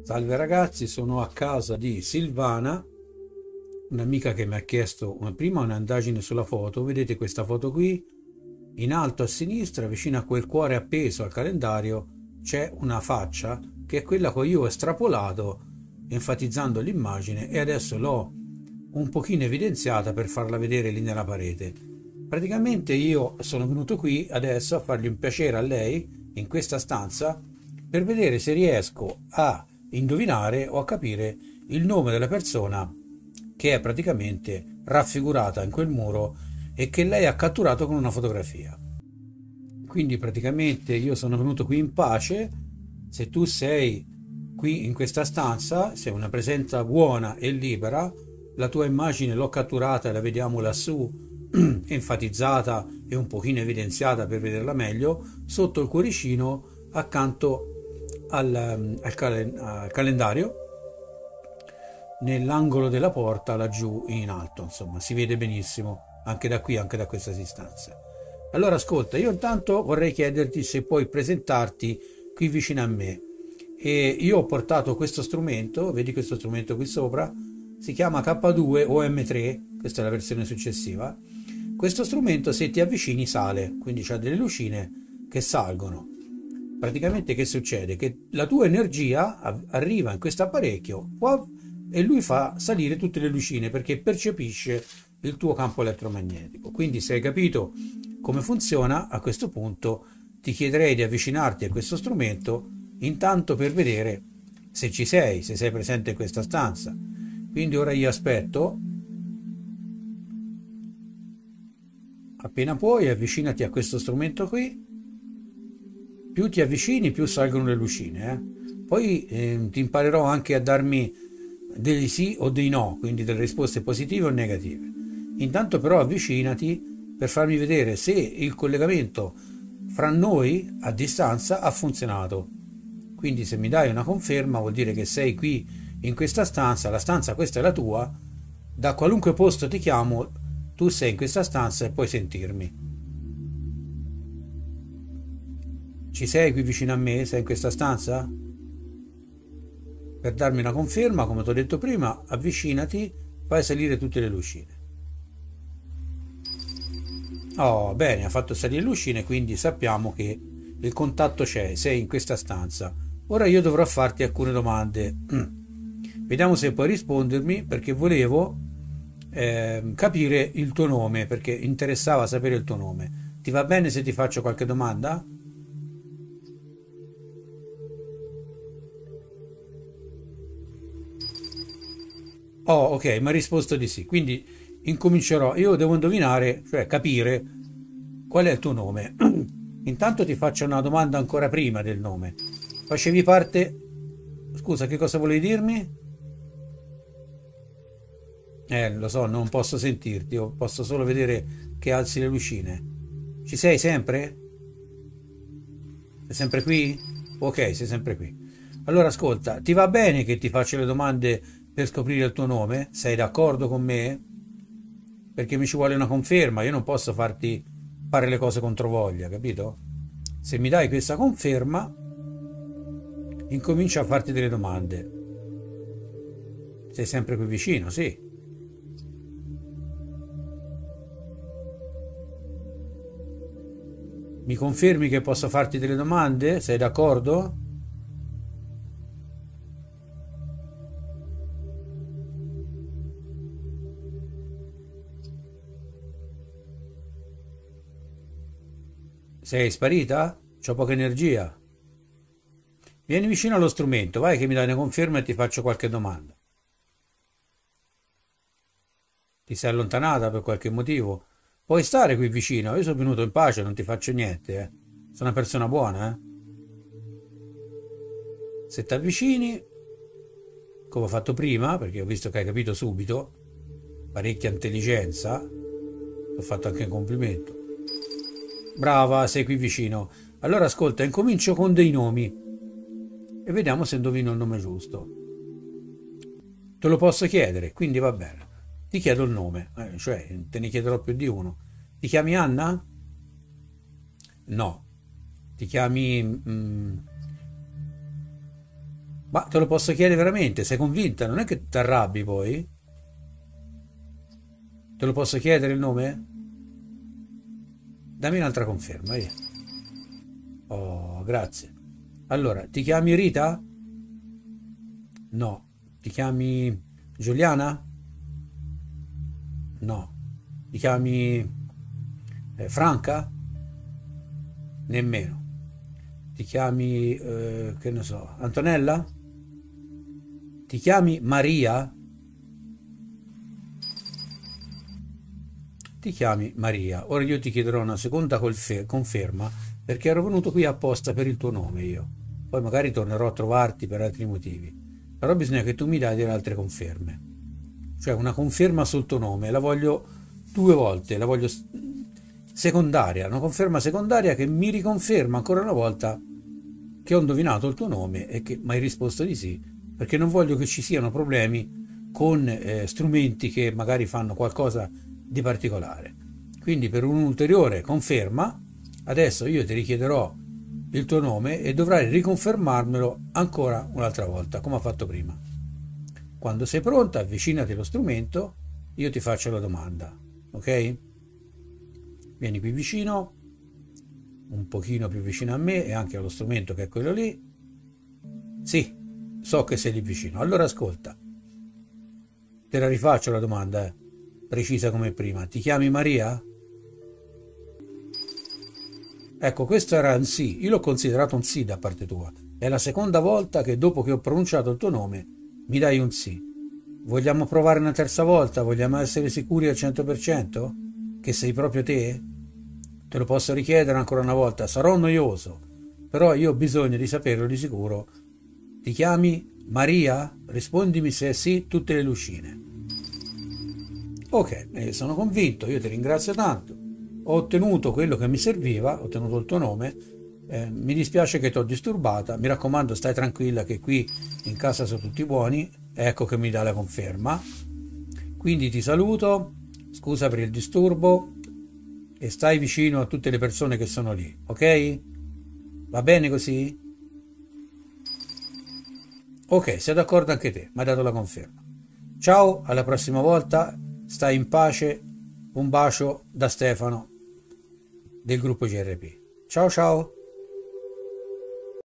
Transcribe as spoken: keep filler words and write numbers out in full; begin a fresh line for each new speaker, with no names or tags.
Salve ragazzi, sono a casa di Silvana, un'amica che mi ha chiesto una- prima un'indagine sulla foto. Vedete questa foto qui? In alto a sinistra, vicino a quel cuore appeso al calendario, c'è una faccia che è quella che io ho estrapolato, enfatizzando l'immagine, e adesso l'ho un pochino evidenziata per farla vedere lì nella parete. Praticamente io sono venuto qui adesso a fargli un piacere a lei in questa stanza per vedere se riesco a indovinare o a capire il nome della persona che è praticamente raffigurata in quel muro e che lei ha catturato con una fotografia. Quindi praticamente io sono venuto qui in pace. Se tu sei qui in questa stanza, sei una presenza buona e libera, la tua immagine l'ho catturata e la vediamo lassù, enfatizzata e un pochino evidenziata per vederla meglio, sotto il cuoricino accanto al, al, calen- al calendario, nell'angolo della porta laggiù in alto. Insomma, si vede benissimo anche da qui, anche da questa distanza. Allora ascolta, io intanto vorrei chiederti se puoi presentarti qui vicino a me. E io ho portato questo strumento, vedi questo strumento qui sopra, si chiama K due O M tre, questa è la versione successiva. Questo strumento, se ti avvicini, sale, quindi c'ha delle lucine che salgono. Praticamente che succede? Che la tua energia arriva in questo apparecchio e lui fa salire tutte le lucine perché percepisce il tuo campo elettromagnetico. Quindi, se hai capito come funziona, a questo punto ti chiederei di avvicinarti a questo strumento intanto per vedere se ci sei, se sei presente in questa stanza. Quindi ora io aspetto. Appena puoi, avvicinati a questo strumento qui. Più ti avvicini, più salgono le lucine. Eh? Poi eh, ti imparerò anche a darmi dei sì o dei no, quindi delle risposte positive o negative. Intanto però avvicinati per farmi vedere se il collegamento fra noi a distanza ha funzionato. Quindi se mi dai una conferma vuol dire che sei qui in questa stanza, la stanza questa è la tua, da qualunque posto ti chiamo, tu sei in questa stanza e puoi sentirmi. Ci sei qui vicino a me? Sei in questa stanza? Per darmi una conferma, come ti ho detto prima, avvicinati, fai salire tutte le lucine. Oh, bene, ha fatto salire le lucine, quindi sappiamo che il contatto c'è, sei in questa stanza. Ora io dovrò farti alcune domande. Vediamo se puoi rispondermi, perché volevo eh, capire il tuo nome, perché interessava sapere il tuo nome. Ti va bene se ti faccio qualche domanda? Oh, ok, mi ha risposto di sì. Quindi incomincerò. Io devo indovinare, cioè capire qual è il tuo nome. Intanto ti faccio una domanda ancora prima del nome. Facevi parte... Scusa, che cosa volevi dirmi? Eh, lo so, non posso sentirti, io posso solo vedere che alzi le lucine. Ci sei sempre? Sei sempre qui? Ok, sei sempre qui. Allora ascolta, ti va bene che ti faccio le domande per scoprire il tuo nome? Sei d'accordo con me? Perché mi ci vuole una conferma, io non posso farti fare le cose controvoglia, capito? Se mi dai questa conferma, incomincio a farti delle domande. Sei sempre qui vicino, sì. Mi confermi che posso farti delle domande? Sei d'accordo? Sei sparita? C'ho poca energia. Vieni vicino allo strumento, vai che mi dai una conferma e ti faccio qualche domanda. Ti sei allontanata per qualche motivo? Puoi stare qui vicino, io sono venuto in pace, non ti faccio niente, eh. Sono una persona buona, eh. Se ti avvicini, come ho fatto prima, perché ho visto che hai capito subito, parecchia intelligenza, ti ho fatto anche un complimento. Brava, sei qui vicino. Allora ascolta, incomincio con dei nomi e vediamo se indovino il nome giusto. Te lo posso chiedere, quindi va bene. Ti chiedo il nome, eh, cioè te ne chiederò più di uno. Ti chiami Anna? No. Ti chiami mm, Ma te lo posso chiedere veramente? Sei convinta? Non è che ti arrabbi poi? Te lo posso chiedere il nome? Dammi un'altra conferma, via. Oh, grazie. Allora, ti chiami Rita? No. Ti chiami Giuliana? No. Ti chiami eh, Franca? Nemmeno. Ti chiami, eh, che ne so, Antonella? Ti chiami Maria? Ti chiami Maria. Ora io ti chiederò una seconda colfe- conferma perché ero venuto qui apposta per il tuo nome io. Poi magari tornerò a trovarti per altri motivi. Però bisogna che tu mi dai delle altre conferme. Cioè una conferma sul tuo nome, la voglio due volte, la voglio s- secondaria, una conferma secondaria che mi riconferma ancora una volta che ho indovinato il tuo nome e che mi hai risposto di sì, perché non voglio che ci siano problemi con eh, strumenti che magari fanno qualcosa di particolare. Quindi per un'ulteriore conferma, adesso io ti richiederò il tuo nome e dovrai riconfermarmelo ancora un'altra volta, come ho fatto prima. Quando sei pronta, avvicinati allo strumento, io ti faccio la domanda, ok? Vieni qui vicino, un pochino più vicino a me e anche allo strumento che è quello lì. Sì, so che sei lì vicino. Allora ascolta, te la rifaccio la domanda, eh, precisa come prima. Ti chiami Maria? Ecco, questo era un sì, io l'ho considerato un sì da parte tua. È la seconda volta che dopo che ho pronunciato il tuo nome mi dai un sì. Vogliamo provare una terza volta? Vogliamo essere sicuri al cento per cento? Che sei proprio te? Te lo posso richiedere ancora una volta, sarò noioso, però io ho bisogno di saperlo di sicuro. Ti chiami Maria? Rispondimi se è sì tutte le lucine. Ok, eh, sono convinto, io ti ringrazio tanto. Ho ottenuto quello che mi serviva, ho ottenuto il tuo nome. Eh, mi dispiace che ti ho disturbata, mi raccomando stai tranquilla che qui in casa sono tutti buoni, ecco che mi dà la conferma. Quindi ti saluto, scusa per il disturbo e stai vicino a tutte le persone che sono lì, ok? Va bene così? Ok, sei d'accordo anche te, mi hai dato la conferma. Ciao, alla prossima volta, stai in pace, un bacio da Stefano del gruppo G R P. Ciao ciao!